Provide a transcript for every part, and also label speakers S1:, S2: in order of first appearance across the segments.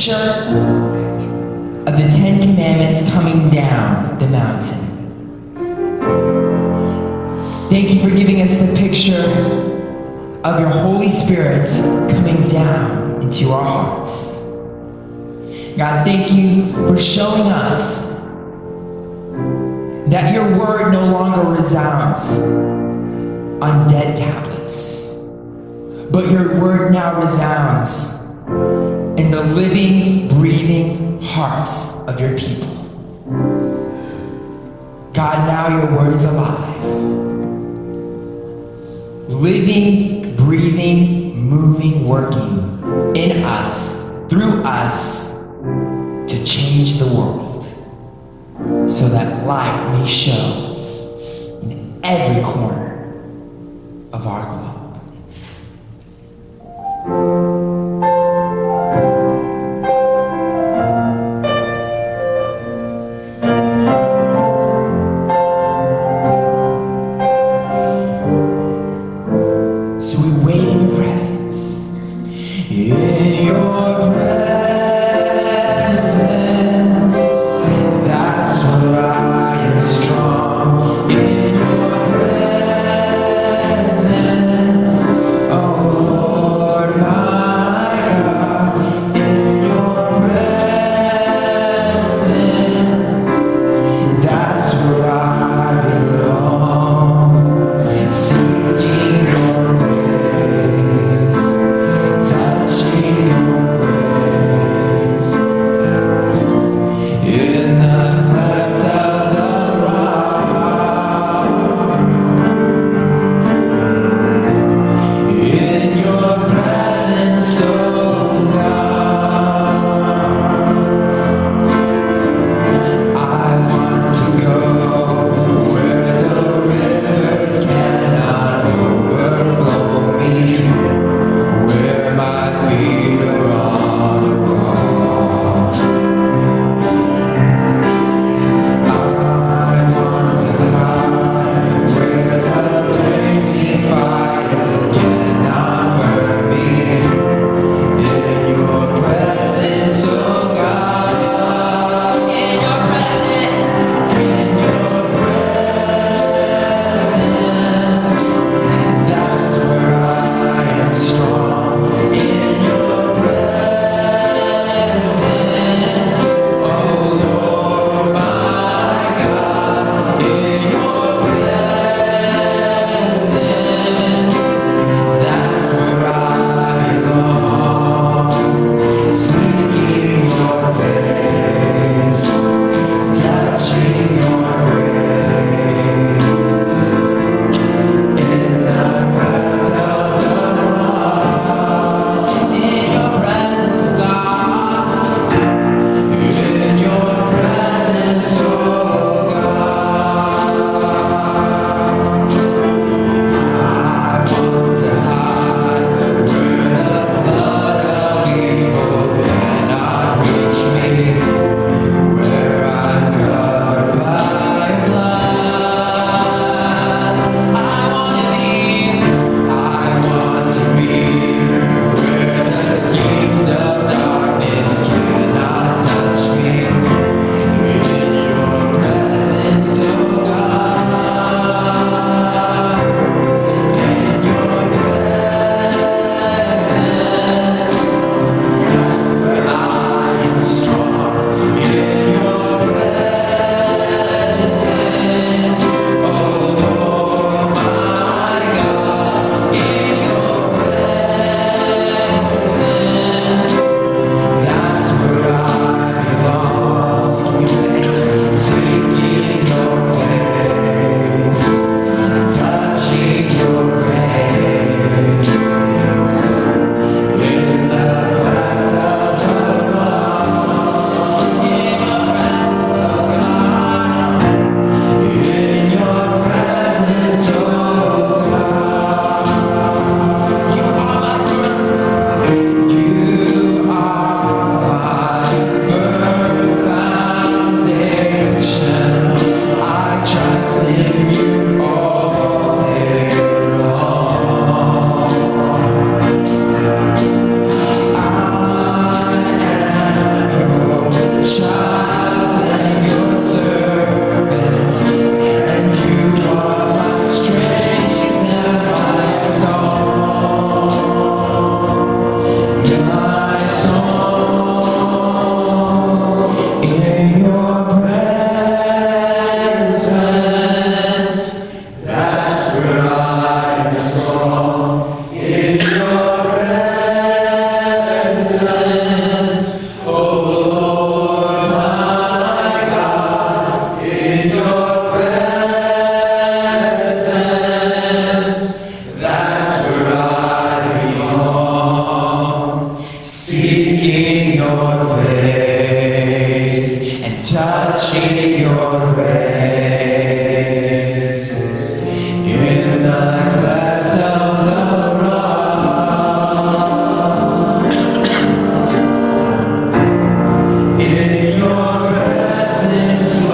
S1: picture of the 10 Commandments coming down the mountain. Thank you for giving us the picture of your Holy Spirit coming down into our hearts. God, thank you for showing us that your word no longer resounds on dead tablets, but your word now resounds in the living, breathing hearts of your people. God, now your word is alive. Living, breathing, moving, working in us, through us, to change the world so that light may show in every corner of our globe.
S2: Oh Lord, my
S1: your grace. In the cleft of the rock, in your presence, oh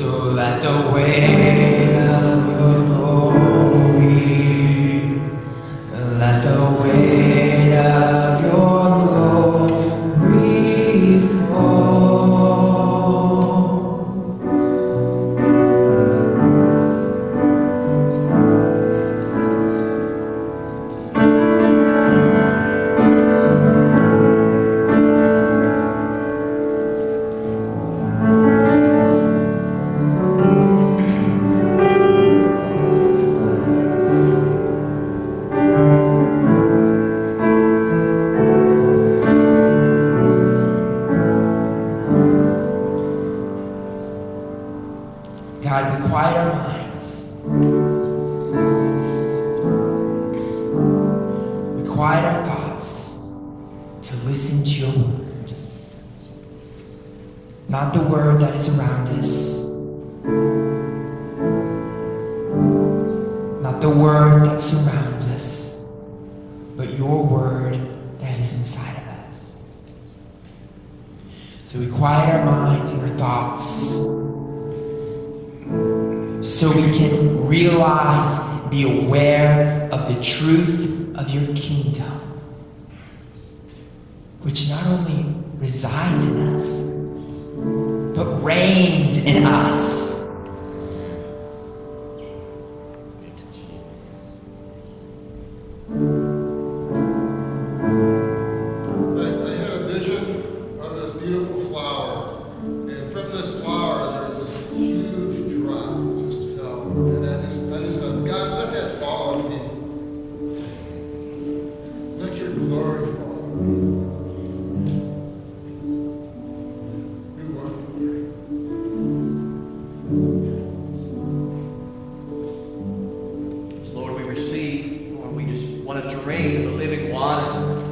S1: So let the weight of your glory, let the weight of your glory fall. God, we quiet our minds. We quiet our thoughts to listen to your word. Not the word that is around us. Not the word that surrounds us. But your word that is inside of us. So we quiet our minds and our thoughts, so we can realize, be aware of the truth of your kingdom, which not only resides in us, but reigns in us.
S2: I had a vision of this beautiful flower, and from this flower there was a huge drop just fell, and I just said, God, let that fall on me. Let your glory fall on me. We want glory.
S3: Lord, we receive, Lord, we just want to drink of the living water.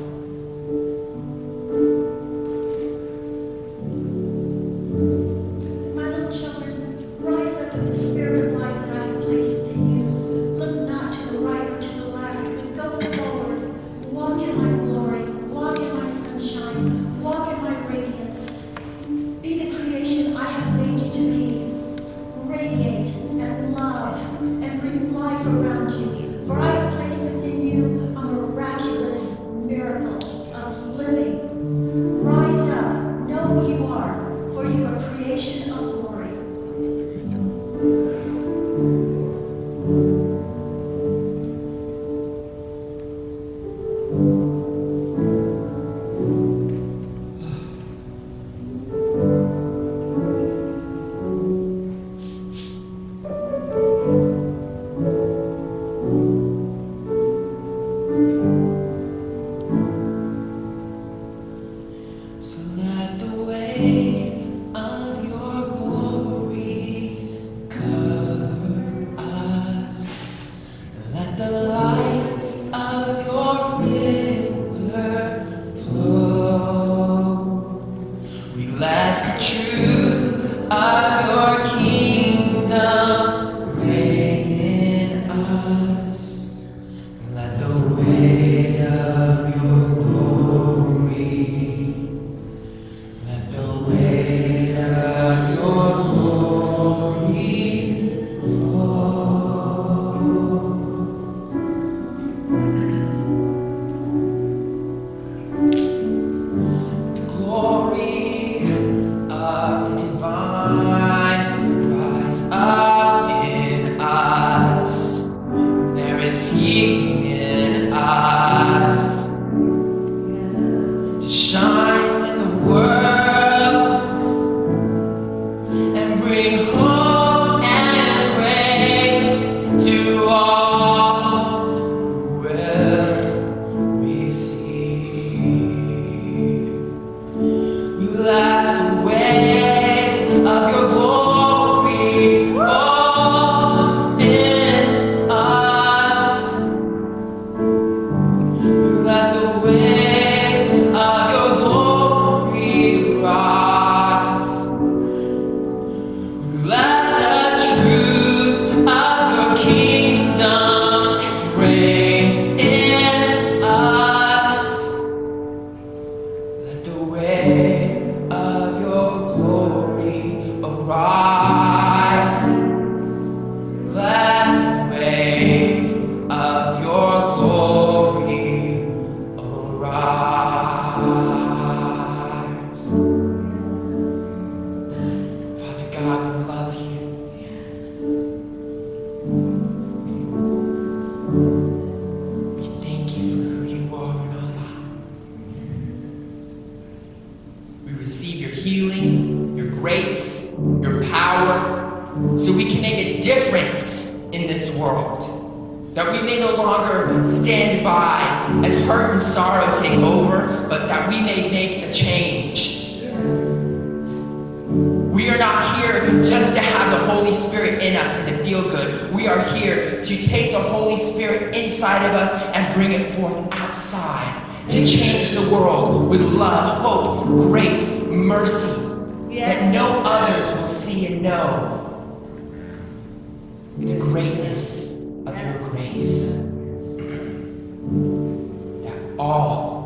S4: My little children, rise up in the spirit of life that I have placed within you. Look not to the right or to the left, but go forward. Walk in my glory. Walk in my sunshine. Walk in my radiance. Be the creation I have made you to be. Radiate and love and bring life around you. For I have placed within you a miraculous miracle of living. Rise up. Know who you are, for you are creation of glory.
S1: So let the weight of your glory cover us. Let the life of your river flow. We let the truth of your kingdom reign in us. Let the weight of your glory, let the weight of your glory fall. The glory of the divine rise up in us. There is healing in us to shine in the world and bring hope and grace to all who will receive. We let the weight of your glory fall in us. Let the weight of your glory rise. Let the truth of your kingdom reign in us. Let the weight of your glory arise. so we can make a difference in this world. That we may no longer stand by as hurt and sorrow take over, but that we may make a change. We are not here just to have the Holy Spirit in us and to feel good. We are here to take the Holy Spirit inside of us and bring it forth outside to change the world with love, hope, grace, mercy, that no others will see and know the greatness of your grace. That all